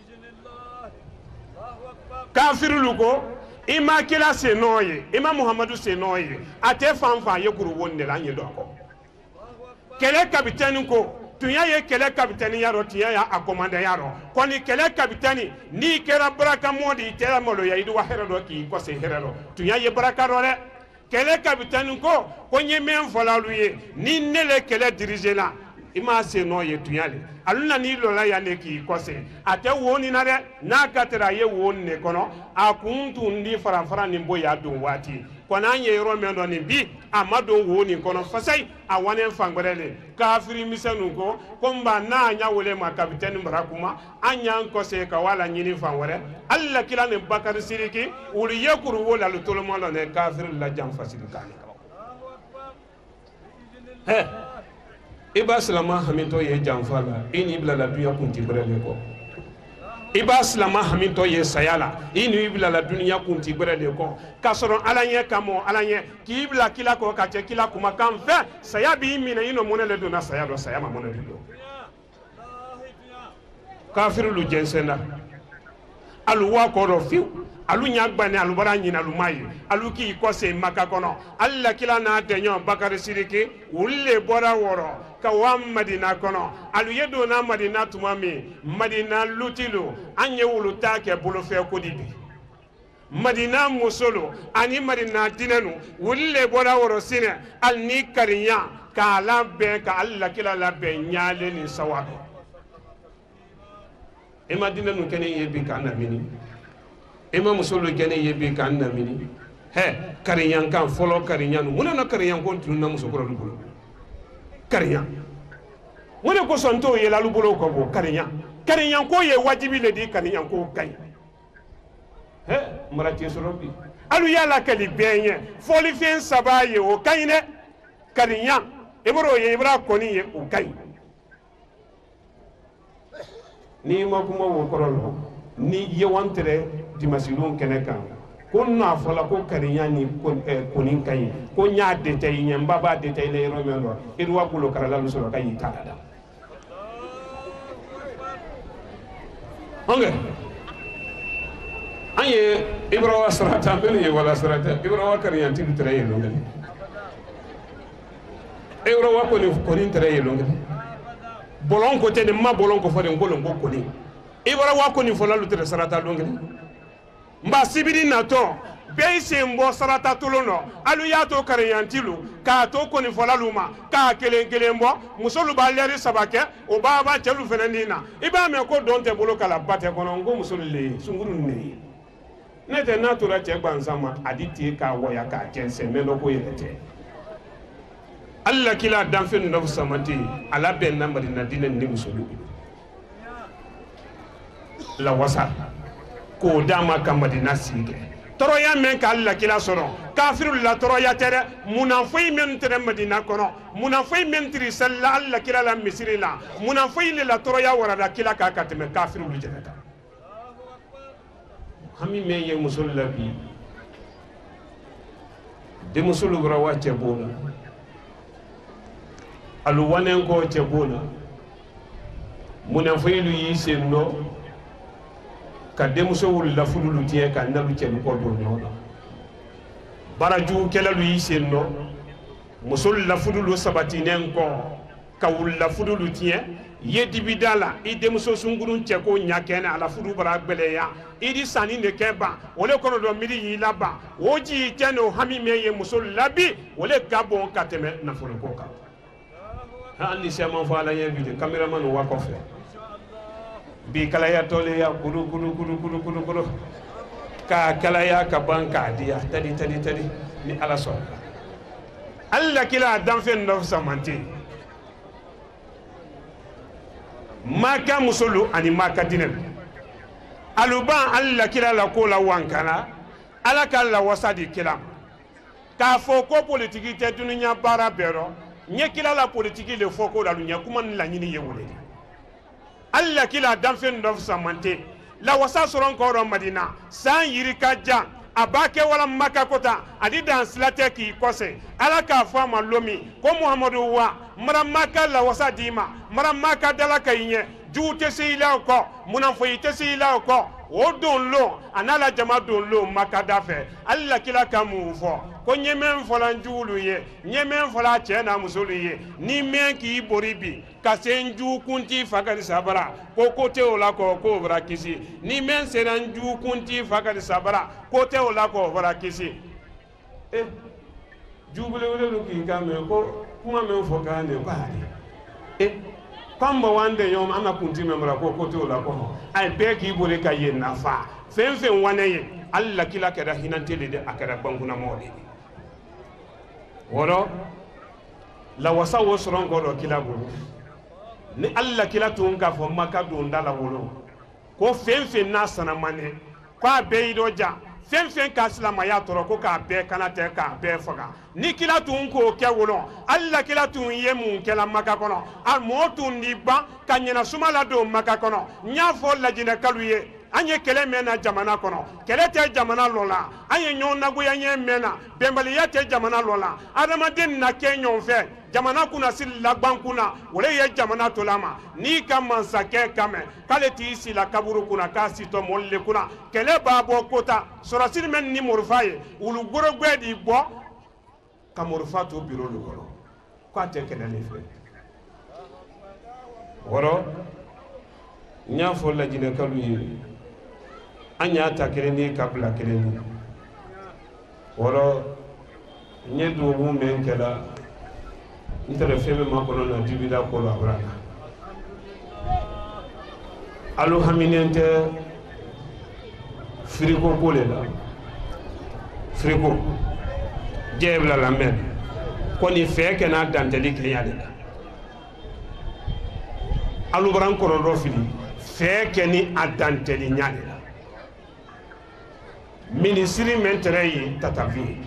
kafiru lugo ima kila senoye ima muhammadu senoye ate fanfa ye kuru wonde la nyedoko kele kapitani ko tunya ye kele kapitani yaro tunya ya akomanda yaro koni kele kapitani ni kera baraka modi tera molo ya idu wahera do ki ko se herero tunya ye baraka role kele kapitani ko konye men folaluye ni nele kele dirigela ima se no ye tunyale aluna ni lola ya ne ki kose ate woni na de na katera ye woni ne kono akuntu ndi farafara ni boya don wati kona ye ro me ndo ni bi amado woni kono fasai awane fangberele kafiri misanu ko komba na anya wole ma kapiteni barakuma anya nkose ka wala nyini fangwere alla kila ne bakari siriki uri yekuru wola lutolo lo ne kafiri la jam fasilika he iba salama haminto ye janfala ini ibla la dunya kunti brele ko iba salama haminto ye sayala ini ibla la dunya kunti brele ko kasoro alanye kamo alanye ki ibla kila ko kache kila kuma kan fe sayabi mina ino monele do na sayado sayama monele do kafiru lu jensena aluwa ko do fiu alu nyagbane alu bara nyina alu mayi alu ki ko se maka kono alla kila na denyo bakari siriki ulle bora woro ka wa madina kono alu yedo na madina tumami madina lutilu anye wulu take bulu fe ko dibi madina musolo ani madina dinanu ulle bora woro sine al ni karinya ka labbe ka alla kila labbe nyale ni sawado e madina nu kene yebi kana mini ima musolo gene yebe kan na mini he kariyan kan folo kariyan muna na kariyan ko tun na muso ko lubulo kariyan wona ko sonto ye la lubulo ko bo kariyan ko ye wajibi le di kariyan ko kay he marati sorobi alu yala kali benye foli fen sabaye o kayne kariyan ibro ye ibra koni ye o kay ni mo kuma wo korolo ni yewantere dimasilon kene kan ko na fala ko karinya ni konin kai ko nya de tay nyamba ba de tay le romi ndo irwa kulo karala lu solo kai tada onge anye ibrawa sarata bele ye wala sarata ibrawa karinya ti tere lo ngani ibrawa ko ni konin tere lo ngani bolon ko te de ma bolon ko fode ngolo ngo konin ibrawa ko ni fola lu tere sarata lo ngani mba sibiri nato be sembo sarata tulono alu yato kariyantilu ka to koni folaluma ka kelenkelembo musolu baleri sabake o baba chelu fenandina iba me ko donte bolo kala bate kono ngo musolu le sunguru ne nete natura che gbansama aditi ka waya ka jense melo ko yete alla kila danfen no samati ala ben namari na dinen ni musolu la wasa ko dama kamadina sige toroya men ka alla kila soro kafirul la toroya tere munafi men tere madina kono munafi men tri salla alla kila la misrila munafi la toroya warada kila ka kateme kafirul jannata hami me ye musul labi de musul brawa chebona alu wanen ko chebona munafi lu yisenno ka demuso wul la fululu tie ka nalu celu ko do nyono baraju kelalu yisenno musul la fululu sabati nen ko ka wulila fudulu tiɲɛ ye dibida la i denmuso sunkurun cɛ ko ɲa kɛnɛ ala fudu bara gbɛlɛya i di sanni de kɛ ban o le kɔnɔ dɔ miiri y'i laban o ji tɛ n'o hami min ye muso labi o le ka bon ka tɛmɛ nafolo ko kan hali ni sɛman fɔ ala ɲɛ bi de kameraman wa kɔfɛ bi kalaya tɔleya kulu kulu kulu kulu kulu kulu ka kalaya ka ban k'a diya tadi tadi tadi ni ala sɔrɔ alla kila a danfɛn dɔ samante maka musolu ani maka dinɛ aluban alla kila la ko la wankana ala ka la wasa di kila k'a fɔ ko politiki tɛ dunuya baara bɛɛ rɔ ɲɛ kila la politiki le fɔ ko la ɲɛ kuma ni laɲini ye wele alla kila danfɛn dɔ samante la wasa sɔrɔ kɔrɔ madina san yiri ka jan a b'a kɛ wala maka kota adi dan silatɛ k'i kɔsɛ ala k'a fɔ a ma lomi ko muhamadu wa mara maka la wasa d'i ma mara maka dala ka i ɲɛ jugu tɛ se i la o kɔ munafoyi tɛ se i la o kɔ o don lo a n'a la jama don lo maka da fɛ ali la kila ka mun fɔ ko ɲɛmɛ fɔla n jugulu ye ɲɛmɛ fɔla cɛ n'a musolu ye ni mɛn k'i bori bi ka se n jugu kunti fakali sabara ko tɛ o la kɔ k'o bara kisi ni mɛn sera n jugu kunti fakali sabara ko tɛ o la k'o bara kisi jubelewele do k'i kan mɛn ko kuma min fɔ kan de ko hali k'an bɔ wan de ɲɔgɔn an na kunti min bara ko tɛ o la kɔ a ye bɛɛ k'i bori ka yen nafa fɛn fɛn wane ye ali la kila kɛra hinante de a kɛra bankunamɔgɔ de wɔrɔ lawasa wo sɔrɔ kɔrɔ kila bolo ni ali la kila tun k'a fɔ maka don da la wolo ko fɛn fɛn n'a sanamane k'a bɛɛ y'i dɔ ja fɛn fɛn ka silamaya tɔrɔ ko k'a bɛɛ kana tɛ k'a bɛɛ faga ni kila tun k'o kɛ wolo ali la kila tun ye mun kɛla maka kɔnɔ a mɔɔ tun di ban ka ɲɛna suma la don maka kɔnɔ n y'a fɔ lajinɛ kalu ye an ye kɛlɛ mɛn na jamana kɔnɔ kɛlɛ tɛ jamana lɔ la an ye ɲɔgɔn nagoya ɲɛ mɛn na bɛnbaliya tɛ jamana lɔ la adamaden na kɛ ɲɔgɔn fɛ jamana kunna siri laban kunna o le ye jamana to la ma n'i ka mansakɛ kan mɛn k'ale t'i si la kaburu kunna k'a si tɔ mɔli le kunna kɛlɛ b'a bɔ kota sɔrɔsiri mɛn ni morifa ye wulu gorogɛ de bɔ ka morifa to biro le kɔnɔ k'a tɛ kɛlɛ le fɛ wɔrɔ n y'a fɔ lajinɛkalu ye an y'a ta kelen ni ka bila kelen ni wɔrɔ n ye duwawu min kɛla n tɛrɛ fɛn min ma kɔnɔ na dibida ko la a bara alu haminen tɛ firiko ko le la firiko jɛ bila lamɛn ko nin fɛn kɛ n'a dantɛli kelen de la alu bara n kɔrɔ dɔ fili fɛn kɛ ni a dantɛli ɲa de la minisiri men tɛrɛ ye tatafi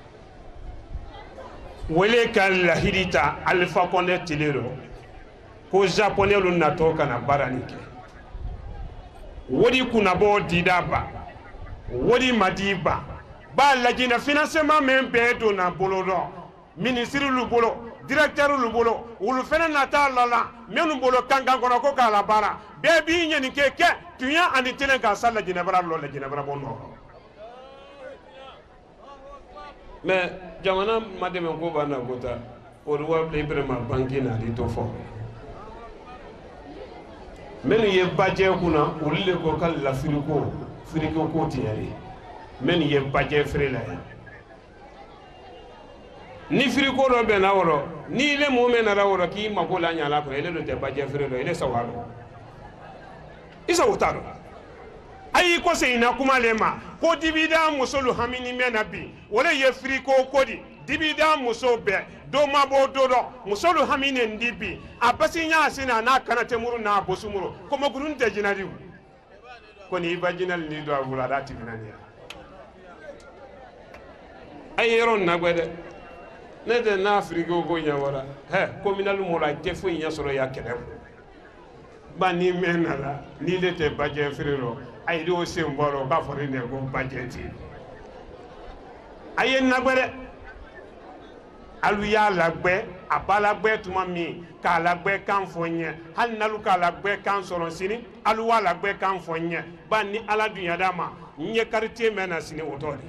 wele ka lahidi ta alifa kɔnɛ tile rɔ ko japonɛlu natɔ kana baara nin kɛ wodi kunnabɔ dida ba wodi madi ba b'a lajinɛ financement min bɛɛ donna bolo dɔ minisiri lu bolo directeur lu bolo wulu fɛnɛ nata lala minnu bolo kankan kɔnɔ ko k'a la baara bɛɛ b'i ɲɛnin kɛ tunya ani telen k'a sa lajinɛbara lɔ lajinɛbara bɔ nɔ mais jamana ma dɛmɛ ko b'a na kota o de wari ibrahima banki na di to fɔ minnu ye bajɛ kunna olu le ko ka lafiriko firiko ko tiɲɛ ye minnu ye bajɛ feere la ye ni firiko dɔ bɛnna wɔrɔ ni ile mɔɔ min nana wɔrɔ k'i mako la ɲala kɔnɔ ile dɔ tɛ bajɛ feere dɔ ile sawa dɔn i sago t'a dɔn ayi ko seyina kuma le ma ko dibida musolu hamini mɛn na bi o le ye firiko ko di dibida muso bɛɛ do ma bɔ do dɔ musolu hamini ndi bi a basi ɲa sina n'a kana tɛmuru n'a bosumuru kɔmɔkurun tɛ jinadi ko ni i ba jinali ni do a wula da tibina ni a ye yɔrɔ nagwɛ dɛ ne tɛ n'a firiko ko ɲɛ wara hɛ kominali mɔra tɛ foyi ɲɛ sɔrɔ ya kɛlɛ ba ni mɛn na la ni le tɛ bajɛ feere rɔ a ye o sen bɔrɔ b'a fɔ ne ko bajɛ ti a ye nagbɛ dɛ alu y'a lagbɛ a ba lagbɛ tuma min k'a lagbɛ kan fɔ n ɲɛ hali n'alu k'a lagbɛ kan sɔrɔ sini alu b'a lagbɛ kan fɔ n ɲɛ ba ni ala dunya d'a ma n ɲɛ karite mɛn na sini o tɔ de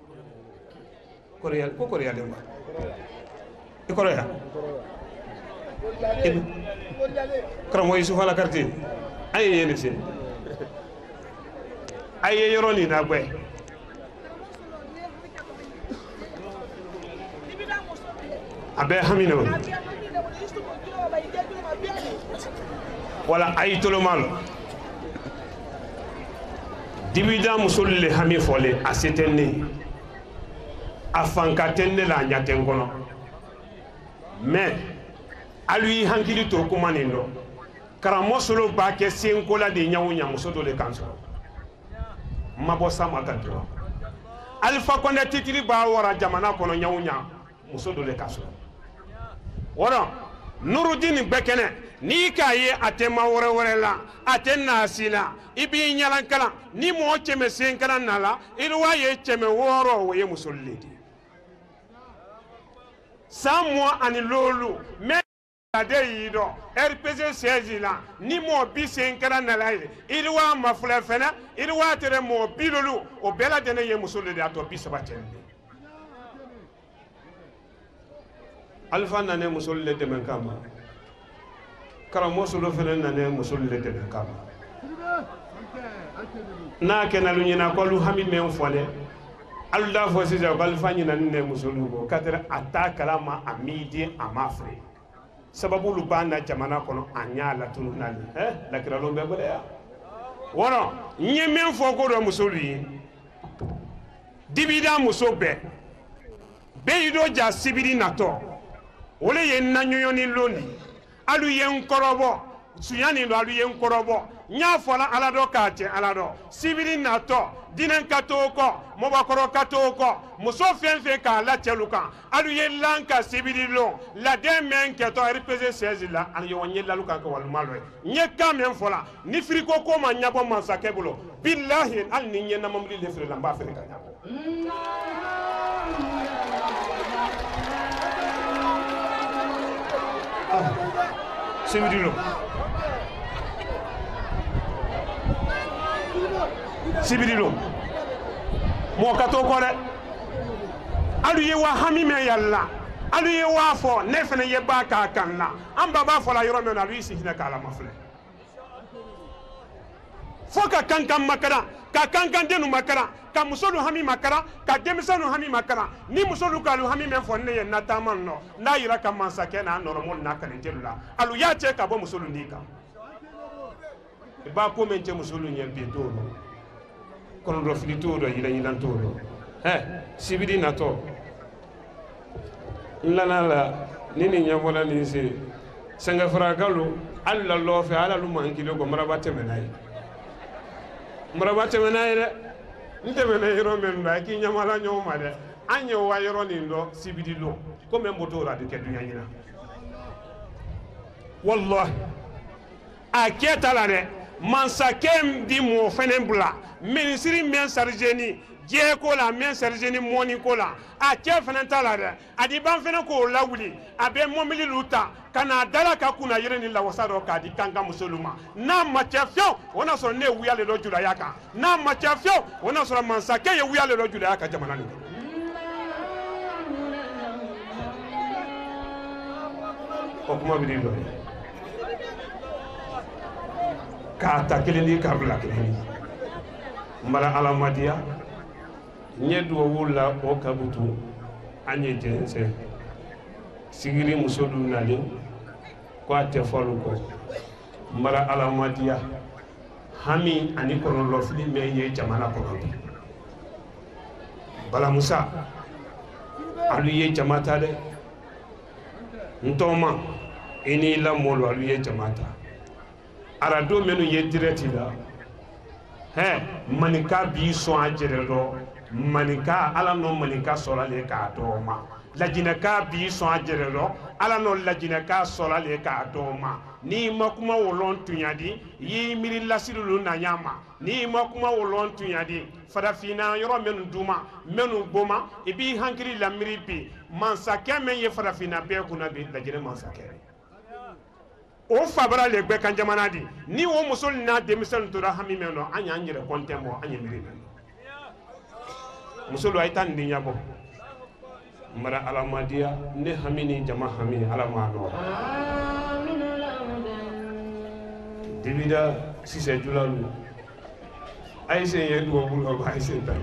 ko kɔrɔya de ma i kɔrɔ ya karamo Yusufa la carte ay yene sen ay yoroni na gwe abe hamina wala ay tolo malo dibida musolle hami fole asetenne afankatenne la nyaten kono mais alui hankili to kumanindo karamo solo ba ke senko la de nyawu nyamuso do le kanso mabo sama kanto alfa konde titiri ba wara jamana kono nyawu nya muso do le kanso wora nurudin bekene ni kaye atema wore la atenna sila ibi nyalan kala ni mo cheme senkana nala ilwa ye cheme woro wo ye musolledi samwa ani lolu me ade yido RPC 16 la ni mo bi senkana nala ilwa mafula fena ilwa tere mo bilolu o bela dene ye musolledi ato bi sabatende alfa nane musolledi men kama karamo solo fene nane musolledi men kama na kenalu nyina ko lu hami men fole Allah fo sija ko alfa nyina ne musolu ko katra atakala ma amidi amafre sababu lu bana jamana kono anya la tunu nali la kiralo be bole ya wono nyemen fo ko do musolu yi dibida musobe be yido ja sibiri nato wole ye nanyo ni loni alu ye nkorobo suyani do alu ye nkorobo nya fola alado kate alado sibiri nato dinen katoko mobakoro katoko muso fenfe ka la cheluka alu ye lanka sibiri lo la demen keto RPC 16 la alu wonye laluka ko wal malo nye kamen fola ni friko ko ma nyabo mansake bulo billahi al ni nyena mamli le fere lamba fere ka nyabo sibirilo mo kato ko re alu ye wa hami me yalla alu ye wa fo ne fene ye ba ka kanna am baba fo la yoro me na lu isi hina kala mafle fo ka kankan makara ka kankan denu makara ka musolu hami makara ka demisanu hami makara ni musolu ka lu hami me fo ne ye nataman no na yira ka mansake na noro mo na kan jelula alu ya che ka bo musolu ndika ba ko men che musolu nyel bi to kono do filito do yila toro sibidi nato la nini nyamola ni se sanga fragalu alla lo fe ala lu mankilo ko marabate menay de nte menay ro men ba ki nyamala nyoma de anyo wa yoro ni ndo sibidi lo ko men motora de kedu nyina wallahi aketa la de mansakem di mo fenen bula ministri men sarjeni je ko la men sarjeni moni ko la a ke fenen tala de adi ban fenen ko lawuli abe momili luta kana dala ka kuna yire ni la wasaro ka di kanga musuluma na machafio ona so ne wuya le lojula yaka na machafio ona so mansake ye wuya le lojula yaka jamana ni ko kuma bi do ka ta keleni ka bla keleni mara alamadiya nyedo wulla o kabutu anye jense sigiri musodu nale ko ate folu ko mara alamadiya hami ani kono lofli me ye jamana ko bala musa alu ye jamata de ntoma ini la molo alu ye jamata arado menu ye direct la manika bi so ajere do manika ala no manika sola le ka do ma lajina ka bi so ajere do ala no lajina ka sola le ka do ma ni makuma wolon tunyadi yi miri lasilu na nyama ni makuma wolon tunyadi farafina yoro menu duma menu boma ibi hankiri la miri bi mansake men ye farafina be kuna bi lajina mansake o fabara le gbe kan jamana di ni o musul na demisel to rahami meno anya anyere kontembo anya miri musulu ay tan di nyabo mara alamadiya ne hamini jama hamini alama no dibida sise julalu ay se yedu wo ba se tan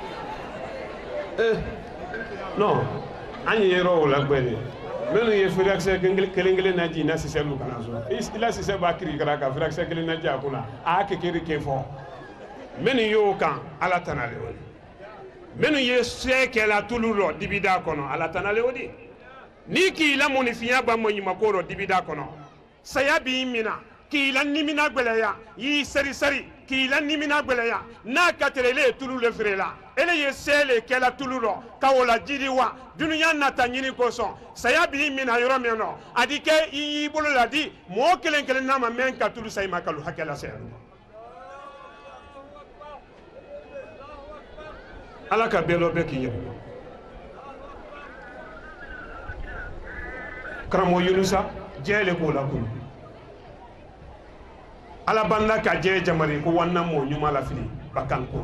non ani yero la gbele menu ye firaxe kelengele naji na sise lu kana so ila sise ba kiri kara ka firaxe kelengele naji akula a ke kiri ke fo menu yo kan ala tanale woni menu ye se ke la tuluro dibida kono ala tanale wodi ni ki la monifiya ba mo nyima ko ro dibida kono saya bi mina ki la nimina gbeleya yi seri seri ki la nimina gbeleya na katerele tulu le frela ele ye sele ke la tuluro kawola jiriwa dunya nata nyini koso saya bi mina yoro meno adike yi bolo la di mo kelen kelen na ma men ka tulu say makalu hakela se ala ka belo be ki yebo kramo yunusa jele ko la kun ala banda ka je jamari ko wannan mo nyuma la fili bakan ko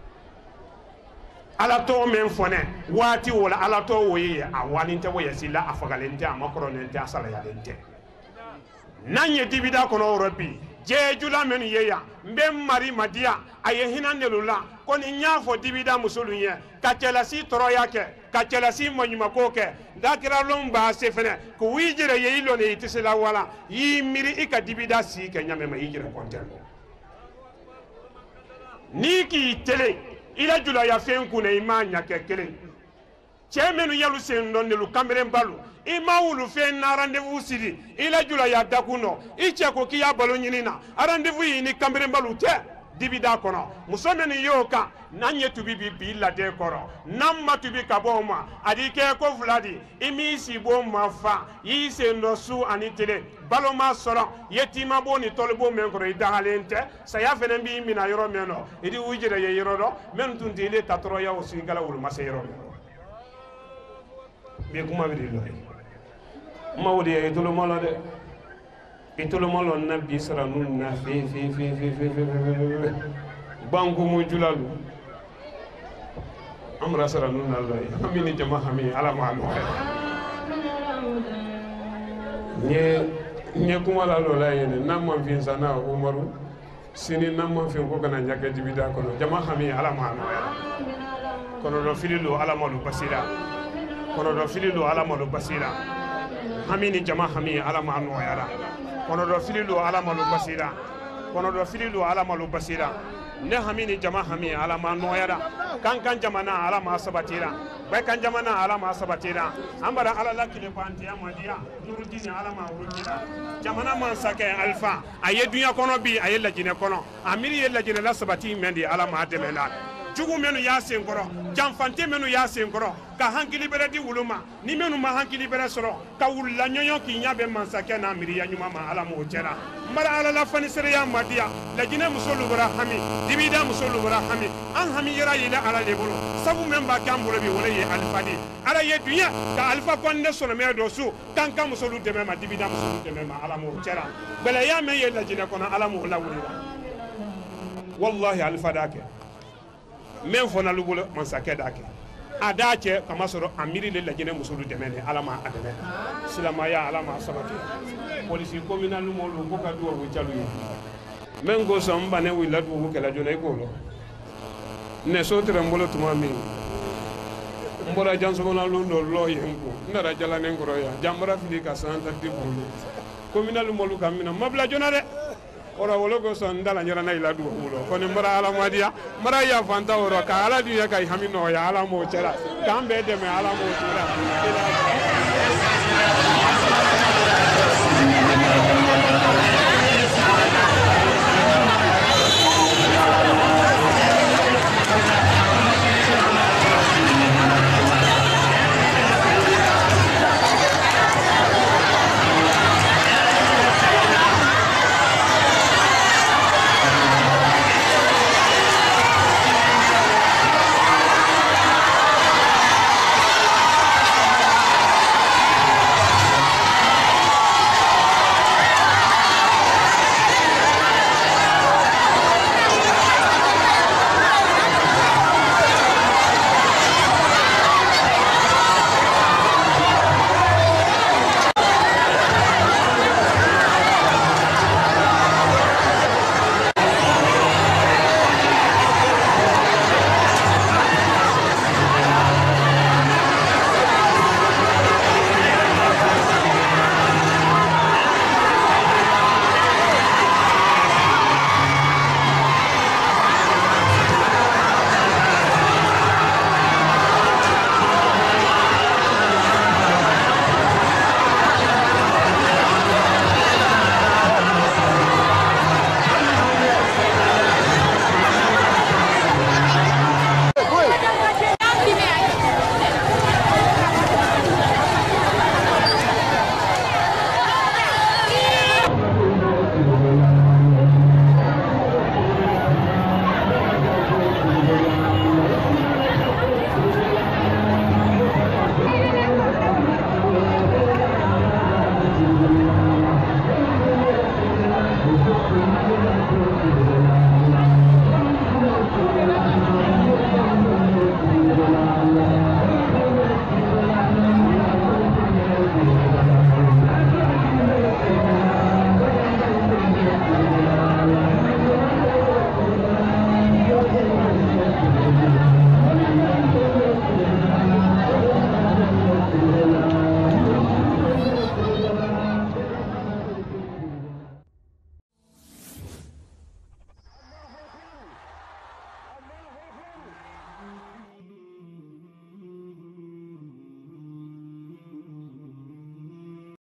ala to men fone wati wala ala to woye a walinte woye sila afagalente amakoronente asala yalente nanye dibida kono rabbi je jula men yeya mbe mari madia aye hinandelula koni nyafo dibida musulunye ka celasi toro yake ka celasi monyuma koke dakira lomba sefene ko wijire yeyilo ne itisela wala yi miri ika dibida si ke nyame ma yijire kontendo niki tele ila jula ya fenku ne imanya ke kele chemenu yalu sendon ne lu kamere balu ima wulu fe na rendez-vous sidi ila jula ya dakuno iche ko kiya balo nyinina rendez-vous yi ni kamere balu te dibida kono musomeni yoka nanye tubi bi la de koro namma tubi kaboma adike ko vladi imi si bo mafa yi se no su ani tele balo ma soro yetima boni tolbo men ko idalente saya fene bi mina yoro meno idi wujire ye yoro do men tunti le tatro ya o singala wul masero be kuma bi lo mawdi e tolo molo de itolo molo nabi sara nun na fi bangu mu julalu amra sara nun Allah amini jama hami ala ma no nye kuma la lo la yene namma fi sana umaru sini namma fi ko kana nyaka jibida kono jama hami ala ma no kono do fililu ala ma lu basira kono do fililu ala ma lu basira hamini jama hami ala ma no yara kono do fililu ala malu basira kono do fililu ala malu basira ne hamini jama hami ala ma noyara kan jamana ala ma sabatira bay kan jamana ala ma sabatira ambara ala lakile panti amadiya nuru dini ala ma wurujira jamana man sake alfa aye dunya kono bi aye lajine kono amiri ye lajine la sabati mendi ala ma demela jugu menu ya senkoro jamfante menu ya senkoro ka hankili bere di wuluma ni menu ma hankili bere soro ka wulla nyonyo ki nyabe mansake na miri ya nyuma ma ala mo jera mara ala la fani sere ya madia la jine musolu bara hami dibida musolu bara hami an hami yera yila ala lebolo sabu memba kambulo bi wala ye alfadi ala ye dunya ka alfa konne soro me do su kanka musolu deme ma dibida musolu deme ma ala mo jera bele ya me ye la jine kono ala mo la wulira wallahi alfa dake men fona lubulo mansake dake adache kama soro amiri le lajine musulu demene alama ademe silama ya alama sabati polisi communal mo lu ko ka duwo chalu men go so mbane wi ladu ko kala jona ko lo ne so tere mbolo tuma mi mbora janso na lu do lo yenko ndara jala nen ko ya jambara fili ka santa dibulu communal mo lu kamina mabla jona de ora wologo son dala nyara na ila duwa wulo kono mara ala madia mara ya fanta oro ka ala duya kai hamino ya ala mo chera kambe de me ala mo chera Thank you.